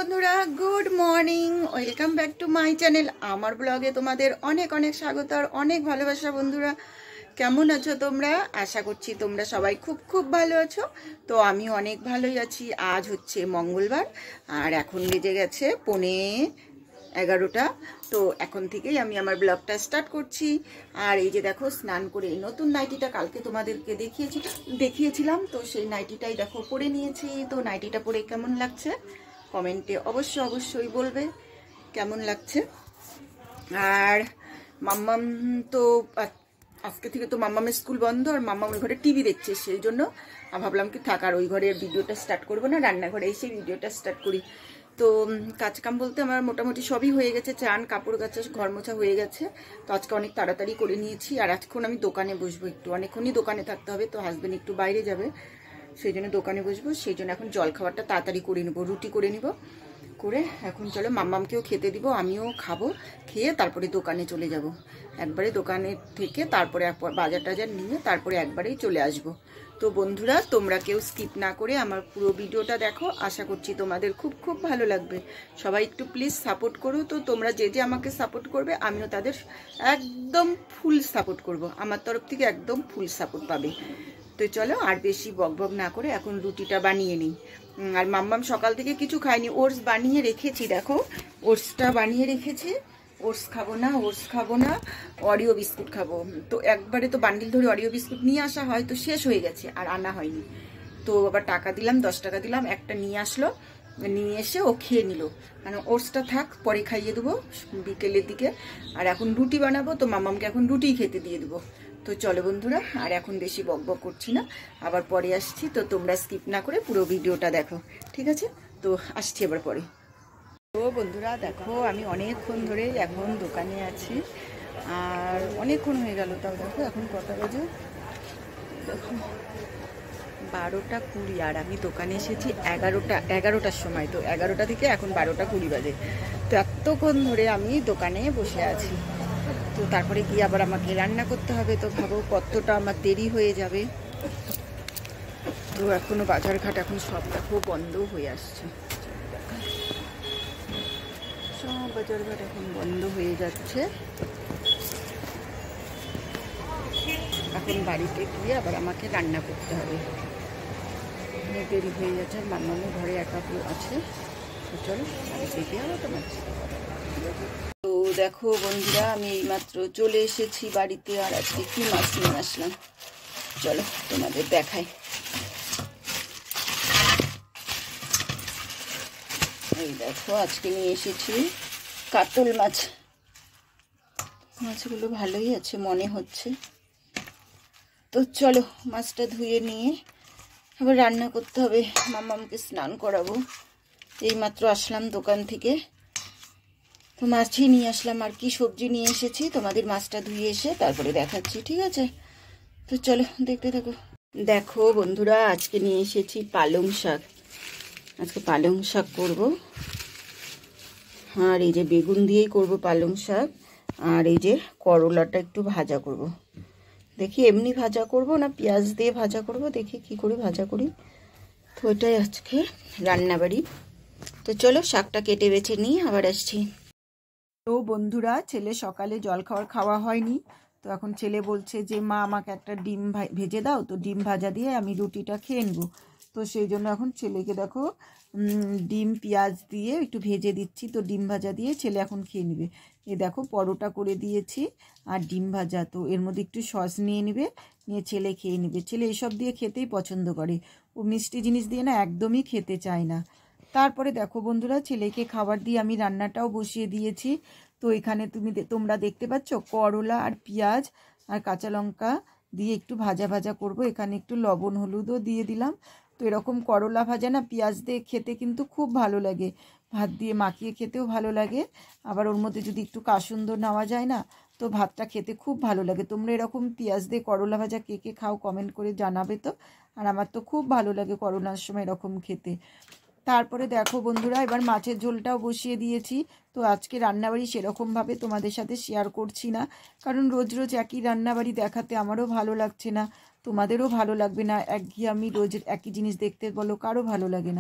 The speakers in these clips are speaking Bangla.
বন্ধুরা, good morning, welcome back to my channel. আমার ব্লগে তোমাদের অনেক অনেক স্বাগত আর অনেক ভালোবাসা। বন্ধুরা, কেমন আছো তোমরা? আশা করছি তোমরা সবাই খুব খুব ভালো আছো। তো আমি অনেক ভালোই আছি। আজ হচ্ছে মঙ্গলবার আর এখন বেজে গেছে 11:15। তো এখন থেকেই আমি আমার ব্লগটা স্টার্ট করছি। আর এই যে দেখো, স্নান করে নতুন নাইটিটা কালকে তোমাদেরকে দেখিয়েছিলাম, তো সেই নাইটিটাই দেখো পরে নিয়েছি। তো নাইটিটা পরে কেমন লাগছে কমেন্টে অবশ্যই বলবে কেমন লাগছে। আর মাম্মাম তো আজকে থেকে তো মাম্মামের স্কুল বন্ধ, আর মাম্মাম ওই ঘরে টিভি দেখছে, সেই জন্য ভাবলাম কি থাক, আর ওই ঘরে ভিডিওটা স্টার্ট করবো না, রান্নাঘরে এসে ভিডিওটা স্টার্ট করি। তো কাজকাম বলতে আমার মোটামুটি সবই হয়ে গেছে, চান কাপড় কাচা ঘর মোছা হয়ে গেছে। তো আজকে অনেক তাড়াতাড়ি করে নিয়েছি। আর এখন আমি দোকানে বসবো, একটু অনেকক্ষণই দোকানে থাকতে হবে, তো হাজব্যান্ড একটু বাইরে যাবে, সেই জন্য দোকানে বসবো। সেই জন্য এখন জল খাবারটা তাড়াতাড়ি করে নেবো, রুটি করে নিব, করে এখন চলো মাম্মামকেও খেতে দিব, আমিও খাবো, খেয়ে তারপরে দোকানে চলে যাব। একবারে দোকানে থেকে তারপরে বাজার টাজার নিয়ে তারপরে একবারেই চলে আসব। তো বন্ধুরা, তোমরা কেউ স্কিপ না করে আমার পুরো ভিডিওটা দেখো, আশা করছি তোমাদের খুব খুব ভালো লাগবে। সবাই একটু প্লিজ সাপোর্ট করো। তো তোমরা যে যে আমাকে সাপোর্ট করবে, আমিও তাদের একদম ফুল সাপোর্ট করব, আমার তরফ থেকে একদম ফুল সাপোর্ট পাবে। তো চলো আর বেশি বকবক না করে এখন রুটিটা বানিয়ে নিই। আর মাম্মাম সকাল থেকে কিছু খায়নি, ওটস বানিয়ে রেখেছি, দেখো ওটসটা বানিয়ে রেখেছি। ওটস খাবো না, অরিও বিস্কুট খাবো। তো একবারে তো বান্ডিল ধরে অরিও বিস্কুট নিয়ে আসা হয়, তো শেষ হয়ে গেছে আর আনা হয়নি। তো আবার টাকা দিলাম, 10 টাকা দিলাম, একটা নিয়ে আসলো, নিয়ে এসে ও খেয়ে নিল। মানে ওটসটা থাক, পরে খাইয়ে দেবো বিকেলের দিকে। আর এখন রুটি বানাবো, তো মাম্মামকে এখন রুটি খেতে দিয়ে দেবো। তো চলো বন্ধুরা, আর এখন বেশি বকবক করছি না, আবার পরে আসছি। তো তোমরা স্কিপ না করে পুরো ভিডিওটা দেখো, ঠিক আছে? তো আসছি এবার পরে। তো বন্ধুরা দেখো, আমি অনেকক্ষণ ধরে এখন দোকানে আছি, আর অনেকক্ষণ হয়ে গেল। তাও দেখো এখন কটা বাজে, দেখো 12:20, আর আমি দোকানে এসেছি 11টার সময়। তো 11টা থেকে এখন 12:20 বাজে। তো এতক্ষণ ধরে আমি দোকানে বসে আছি। তো তারপরে গিয়ে আবার আমাকে রান্না করতে হবে, তো ভাবো কতটা আমার দেরি হয়ে যাবে। তো এখনো বাজারঘাট এখন সব দেখো বন্ধ হয়ে আসছে, সব বাজারঘাট এখন বন্ধ হয়ে যাচ্ছে। এখন বাড়িতে গিয়ে আবার আমাকে রান্না করতে হবে, দেরি হয়ে যাচ্ছে। আর মাম্মামও ঘরে একা আছে। তো চলো বাড়িতে গিয়ে আবার তোমার। তো দেখো বন্ধুরা, আমি এইমাত্র চলে এসেছি বাড়িতে, আর আজকে কি মাছ নিয়ে আসলাম চলো তোমাদের দেখাই। এই দেখো, আজকে নিয়ে এসেছি কাতল মাছ। মাছগুলো ভালোই আছে মনে হচ্ছে। তো চলো মাছটা ধুয়ে নিয়ে আবার রান্না করতে হবে, মাম্মামকে স্নান করাবো। এইমাত্র আসলাম দোকান থেকে, তো মাছই নিয়ে আসলাম। আর কি সবজি নিয়ে এসেছি তোমাদের মাছটা ধুয়ে এসে তারপরে দেখাচ্ছি, ঠিক আছে? তো চলো দেখতে থাকো। দেখো বন্ধুরা, আজকে নিয়ে এসেছি পালং শাক। আজকে পালং শাক করব, আর এই যে বেগুন দিয়েই করব পালং শাক। আর এই যে করলাটা একটু ভাজা করব। দেখি এমনি ভাজা করব না পেঁয়াজ দিয়ে ভাজা করব, দেখি কি করে ভাজা করি। তো এটাই আজকে রান্নাবাড়ি। তো চলো শাকটা কেটে বেছে নিই, আবার আসছি। তো বন্ধুরা, ছেলে সকালে জলখাবার খাওয়া হয়নি, তো এখন ছেলে বলছে যে মা আমাকে একটা ডিম ভেজে দাও। তো ডিম ভাজা দিয়ে আমি রুটিটা খেয়ে নেব। তো সেই জন্য এখন ছেলেকে দেখো ডিম পেঁয়াজ দিয়ে একটু ভেজে দিচ্ছি। তো ডিম ভাজা দিয়ে ছেলে এখন খেয়ে নেবে। এই দেখো পরোটা করে দিয়েছি আর ডিম ভাজা, তো এর মধ্যে একটু সস নিয়ে নেবে, নিয়ে ছেলে খেয়ে নেবে। ছেলে এসব দিয়ে খেতেই পছন্দ করে, ও মিষ্টি জিনিস দিয়ে না একদমই খেতে চায় না। তারপরে দেখো বন্ধুরা, ছেলেকে খাবার দিয়ে আমি রান্নাটাও বসিয়ে দিয়েছি। তো এখানে তোমরা দেখতে পাচ্ছ করলা আর পেঁয়াজ আর কাঁচা লঙ্কা দিয়ে একটু ভাজা ভাজা করব। এখানে একটু লবণ হলুদও দিয়ে দিলাম। তো এরকম করলা ভাজা না পেঁয়াজ দিয়ে খেতে কিন্তু খুব ভালো লাগে, ভাত দিয়ে মাখিয়ে খেতেও ভালো লাগে। আবার ওর মধ্যে যদি একটু কাসুন্দর নেওয়া যায় না, তো ভাতটা খেতে খুব ভালো লাগে। তোমরা এরকম পেঁয়াজ দিয়ে করলা ভাজা কে কে খাও কমেন্ট করে জানাবে তো। আর আমার তো খুব ভালো লাগে করোনার সময় এরকম খেতে। তারপরে দেখো বন্ধুরা, এবার মাছের ঝোলটাও বসিয়ে দিয়েছি। তো আজকে রান্নাবাড়ি সেরকমভাবে তোমাদের সাথে শেয়ার করছি না, কারণ রোজ রোজ একই রান্নাবাড়ি দেখাতে আমারও ভালো লাগছে না, তোমাদেরও ভালো লাগবে না। একঘেয়ে আমি রোজ একই জিনিস দেখতে বলো কারো ভালো লাগে না।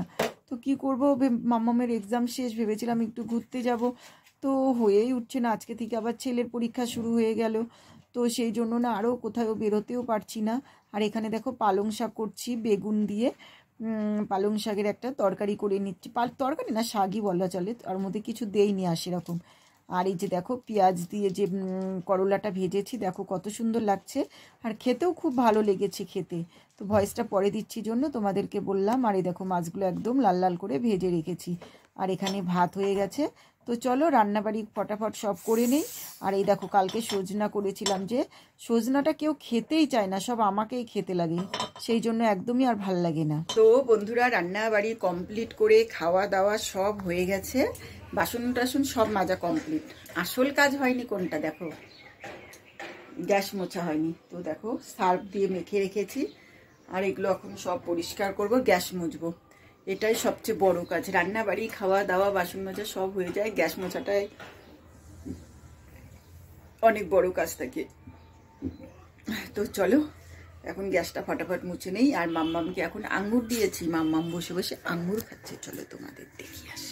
তো কি করব, মাম্মামের এক্সাম শেষ, ভেবেছিলাম একটু ঘুরতে যাব, তো হয়েই উঠছে না। আজকে থেকে আবার ছেলের পরীক্ষা শুরু হয়ে গেল, তো সেই জন্য না আরও কোথাও বেরোতেও পারছি না। আর এখানে দেখো পালং শাক করছি বেগুন দিয়ে, পালং শাকের একটা তরকারি করে নিচ্ছি। তরকারি না, শাকই বলা চলে, তার মধ্যে কিছু দেইনি আর সেরকম। আর এই যে দেখো পেঁয়াজ দিয়ে যে করলাটা ভেজেছি, দেখো কত সুন্দর লাগছে, আর খেতেও খুব ভালো লেগেছে খেতে। তো ভয়েসটা পরে দিচ্ছি জন্য তোমাদেরকে বললাম। আর এই দেখো মাছগুলো একদম লাল লাল করে ভেজে রেখেছি, আর এখানে ভাত হয়ে গেছে। তো চলো রান্নাবাড়ি ফটাফট সব করে নেই। আর এই দেখো কালকে সজনা করেছিলাম, যে সজনাটা কেউ খেতেই চায় না, সব আমাকেই খেতে লাগে, সেই জন্য একদমই আর ভাল লাগে না। তো বন্ধুরা রান্নাবাড়ি কমপ্লিট করে খাওয়া দাওয়া সব হয়ে গেছে, বাসন টাসন সব মাজা কমপ্লিট। আসল কাজ হয়নি কোনটা, দেখো গ্যাস মোছা হয়নি। তো দেখো সার্ফ দিয়ে মেখে রেখেছি, আর এগুলো এখন সব পরিষ্কার করব, গ্যাস মুছবো। এটাই সবচেয়ে বড় কাজ, রান্নাবাড়ি খাওয়া দাওয়া বাসন মাজা সব হয়ে যায়, গ্যাস মোছাটাই অনেক বড় কাজ থাকে। তো চলো এখন গ্যাসটা ফটাফট মুছে নেই। আর মাম্মামকে এখন আঙ্গুর দিয়েছি, মাম্মাম বসে বসে আঙ্গুর খাচ্ছে, চলো তোমাদের দেখি আসি।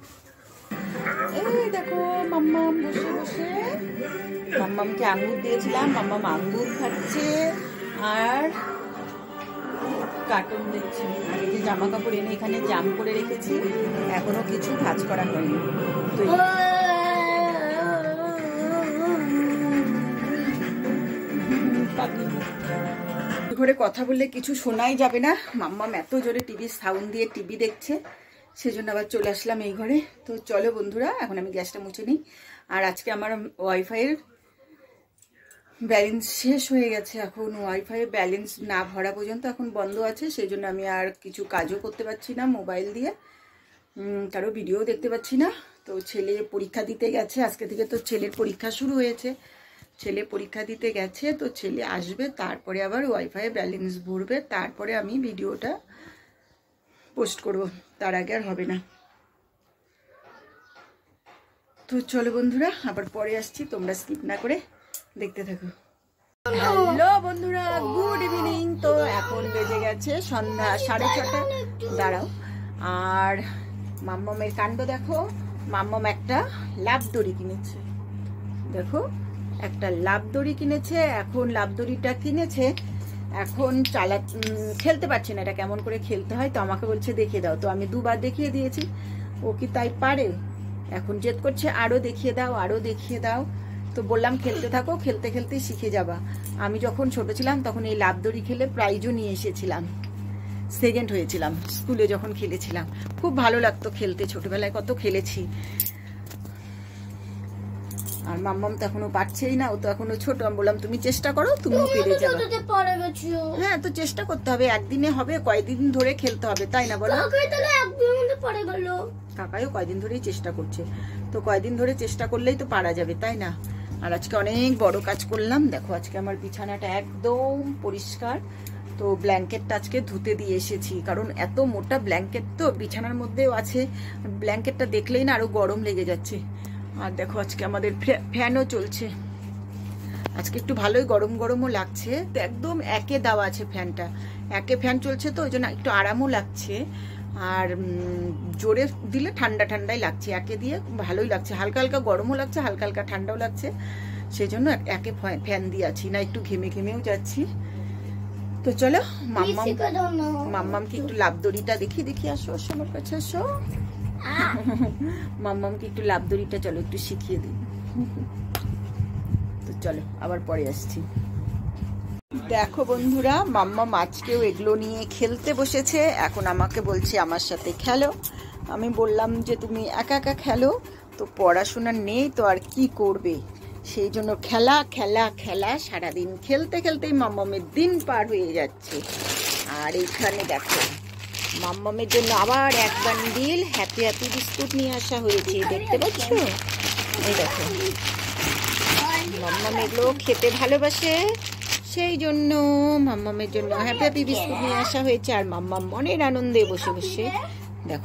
এই দেখো মাম্মাম বসে বসে, মাম্মামকে আঙ্গুর দিয়েছিলাম, মাম্মাম আঙ্গুর খাচ্ছে আর কার্টুন দেখছি। আর এই যে জামা কাপড় এনে এখানে জাম করে রেখেছি, এখনো কিছু ভাঁজ করা হয়নি। তো ঘরে কথা বললে কিছু শোনাই যাবে না, মাম্মাম এত জোরে টিভির সাউন্ড দিয়ে টিভি দেখছে, সেজন্য আবার চলে আসলাম এই ঘরে। তো চলো বন্ধুরা এখন আমি গ্যাসটা মুছে নিই। আর আজকে আমার ওয়াইফাইয়ের ব্যালেন্স শেষ হয়ে গেছে, এখন ওয়াইফাই ব্যালেন্স না ভরা পর্যন্ত এখন বন্ধ আছে, সেই জন্য আমি আর কিছু কাজও করতে পারছি না মোবাইল দিয়ে, কারো ভিডিও দেখতে পাচ্ছি না। তো ছেলে পরীক্ষা দিতে গেছে, আজকে থেকে তো ছেলের পরীক্ষা শুরু হয়েছে, ছেলে পরীক্ষা দিতে গেছে, তো ছেলে আসবে, তারপরে আবার ওয়াইফাই ব্যালেন্স ভরবে, তারপরে আমি ভিডিওটা পোস্ট করব, তার আগে আর হবে না। তো চলো বন্ধুরা আবার পরে আসছি, তোমরা স্কিপ না করে দেখতে থাকো। হ্যালো বন্ধুরা, গুড ইভিনিং। তো এখন বেজে গেছে সন্ধ্যা 6:30, দাঁড়াও। আর মাম্মামের কাণ্ড দেখো, মাম্মাম একটা লাভ দড়ি কিনেছে, দেখো একটা লাভ দড়ি কিনেছে। এখন লাভ দড়িটা কিনেছে, এখন খেলতে পারছে না, এটা কেমন করে খেলতে হয়, তো আমাকে বলছে দেখিয়ে দাও। তো আমি দুবার দেখিয়ে দিয়েছি, ও কি তাই পারে, এখন জেদ করছে আরো দেখিয়ে দাও, আরো দেখিয়ে দাও। তো বললাম খেলতে থাকো, খেলতে খেলতে শিখে যাবা। আমি যখন ছোট ছিলাম তখন এই লাভ দড়ি খেলে প্রাইজও নিয়ে এসেছিলাম, সেকেন্ড হয়েছিলাম স্কুলে যখন খেলেছিলাম, খুব ভালো লাগতো খেলতে, ছোটবেলায় কত খেলেছি। আর মাম্মাম তো এখনো পারছেই না, ও তো এখনো ছোট। আমি বললাম তুমি চেষ্টা করো, তুমিও পেরে যাবে। হ্যাঁ তো চেষ্টা করতে হবে, একদিনে হবে, কয়দিন ধরে খেলতে হবে, তাই না বলো? কাকাইও কয়দিন ধরেই চেষ্টা করছে, তো কয়দিন ধরে চেষ্টা করলেই তো পারা যাবে, তাই না? আর আজকে অনেক বড় কাজ করলাম, দেখো আজকে আমার বিছানাটা একদম পরিষ্কার। তো ব্ল্যাঙ্কেটটা আজকে ধুতে দিয়ে এসেছি, কারণ এত মোটা ব্ল্যাঙ্কেট তো বিছানার মধ্যেও আছে, ব্ল্যাঙ্কেটটা দেখলেই না আরো গরম লেগে যাচ্ছে। আর দেখো আজকে আমাদের ফ্যানও চলছে, আজকে একটু ভালোই গরম গরমও লাগছে। তো একদম একে দেওয়া আছে ফ্যানটা, একে ফ্যান চলছে, তো ওই জন্য একটু আরামও লাগছে। আর জোরে দিলে ঠান্ডা ঠান্ডাই লাগছে, একে দিয়ে ভালোই লাগছে, হালকা হালকা গরমও লাগছে, হালকা হালকা ঠান্ডাও লাগছে, সেই জন্য একে ফ্যান দিয়ে আছি, না একটু ঘেমে ঘেমেও যাচ্ছি। তো চলো মাম্মামকে একটু লাভ দড়িটা দেখি আসো, আমার কাছে আসো। মাম্মামকে একটু লাভ দড়িটা চলো একটু শিখিয়ে দিই। তো চলো আবার পরে আসছি। দেখো বন্ধুরা, মাম্মাম আজকেও এগুলো নিয়ে খেলতে বসেছে, এখন আমাকে বলছে আমার সাথে খেলো। আমি বললাম যে তুমি একা একা খেলো, তো পড়াশোনা নেই তো আর কি করবে, সেই জন্য খেলা খেলা খেলা, সারাদিন খেলতে খেলতেই মাম্মামের দিন পার হয়ে যাচ্ছে। আর এইখানে দেখো মাম্মামের জন্য আবার এক বান্ডিল হ্যাপি হ্যাপি বিস্কুট নিয়ে আসা হয়েছে, দেখতে পাচ্ছ? এই দেখো মাম্মাম এগুলো খেতে ভালোবাসে, সেই জন্য মাম্মামের জন্য হ্যাপি হ্যাপি বিস্কুট নিয়ে আসা হয়েছে। আর মাম্মাম মনের আনন্দে বসে বসে দেখো।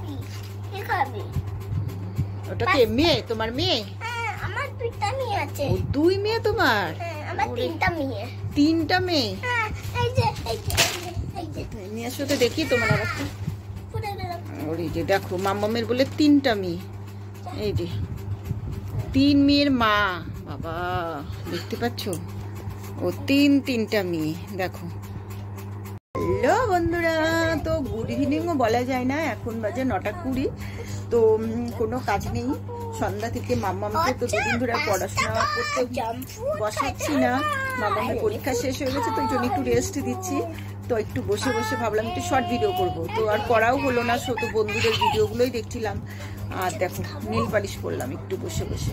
ওটা কে মেয়ে? তোমার মেয়ে? আমার দুইটা মেয়ে আছে। ও দুই মেয়ে তোমার? আমার তিনটা মেয়ে। তিনটা মেয়ে? এই যে নিয়ে আসো তো দেখি তোমার আর একটা। ওর এই যে দেখো মাম্মামের বলে 3টা মেয়ে, এই যে 3 মেয়ের মা, বাবা দেখতে পাচ্ছ, ও 3টা মেয়ে দেখো। হ্যালো বন্ধুরা, তো গুড ইভিনিংও বলা যায় না, এখন বাজে 9:20। তো কোনো কাজ নেই, সন্ধ্যা থেকে মাম্মামকে তো দুদিন ধরে পড়াশোনা করতে বসাচ্ছি না, মাম্মামের পরীক্ষা শেষ হয়ে গেছে, তো ওই জন্য একটু রেস্ট দিচ্ছি। তো একটু বসে বসে ভাবলাম একটু শর্ট ভিডিও করব, তো আর করাও হলো না, শুধু বন্ধুদের ভিডিওগুলোই দেখছিলাম। আর দেখো নীল পালিশ করলাম একটু বসে বসে।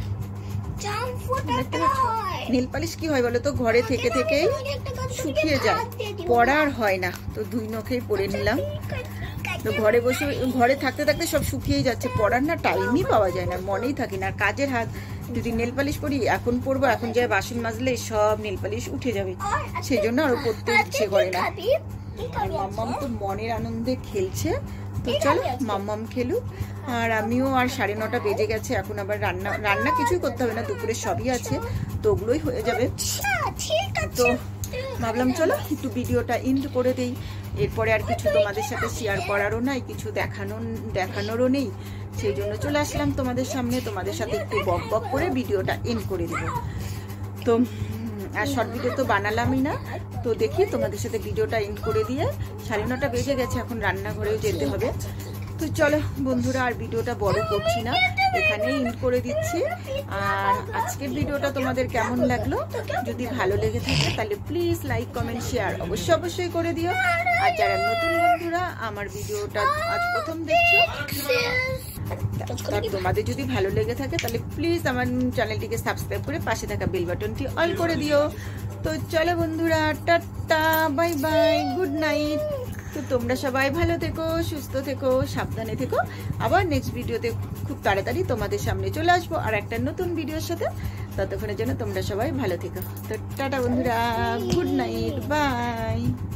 নীল পালিশ কি হয় বলো তো, ঘরে থেকে থেকেই শুকিয়ে যায়, পড়ার হয় না, তো 2 নখেই পরে নিলাম। তো ঘরে বসে ঘরে থাকতে থাকতে সব শুকিয়েই যাচ্ছে, পড়ার না টাইমই পাওয়া যায় না, মনেই থাকি না, কাজের হাত। যদি নেল পালিশ করি এখন পরবো, এখন যাই বাসন মাজলে সব নেল পালিশ উঠে যাবে, সেই জন্য আরো পড়তে ইচ্ছে করে না। আর মাম্মাম তো মনের আনন্দে খেলছে, তো চলো মাম্মাম খেলুক, আর আমিও। আর 9:30 বেজে গেছে, এখন আবার রান্না কিছুই করতে হবে না, দুপুরে সবই আছে, তো ওগুলোই হয়ে যাবে। তো ভাবলাম চলো একটু ভিডিওটা এন্ড করে দেই, এরপরে আর কিছু তোমাদের সাথে শেয়ার করারও নাই, কিছু দেখানোরও নেই, সেই জন্য চলে আসলাম তোমাদের সামনে, তোমাদের সাথে একটু বক বক করে ভিডিওটা এন্ড করে দেব। তো আর শর্ট ভিডিও তো বানালামই না, তো দেখি তোমাদের সাথে ভিডিওটা এন্ড করে দিয়ে 9:30 বেজে গেছে, এখন রান্নাঘরেও যেতে হবে। তো চলো বন্ধুরা, আর ভিডিওটা বড় করছি না, এখানেই এন্ড করে দিচ্ছি। আর আজকের ভিডিওটা তোমাদের কেমন লাগলো, যদি ভালো লেগে থাকে তাহলে প্লিজ লাইক কমেন্ট শেয়ার অবশ্যই করে দিও। আর যারা নতুন বন্ধুরা আমার ভিডিওটা আজ প্রথম দেখছো, তোমাদের যদি ভালো লেগে থাকে তাহলে প্লিজ আমার চ্যানেলটিকে সাবস্ক্রাইব করে পাশে থাকা বেল বাটনটি অল করে দিও। তো চলো বন্ধুরা, tata, bye bye, good night. তো তোমরা সবাই ভালো থেকো, সুস্থ থেকো, সাবধানে থেকো। আবার নেক্সট ভিডিওতে খুব তাড়াতাড়ি তোমাদের সামনে চলে আসবো আর একটা নতুন ভিডিওর সাথে। ততক্ষণের জন্য তোমরা সবাই ভালো থেকো। তো টাটা বন্ধুরা, গুড নাইট, বাই।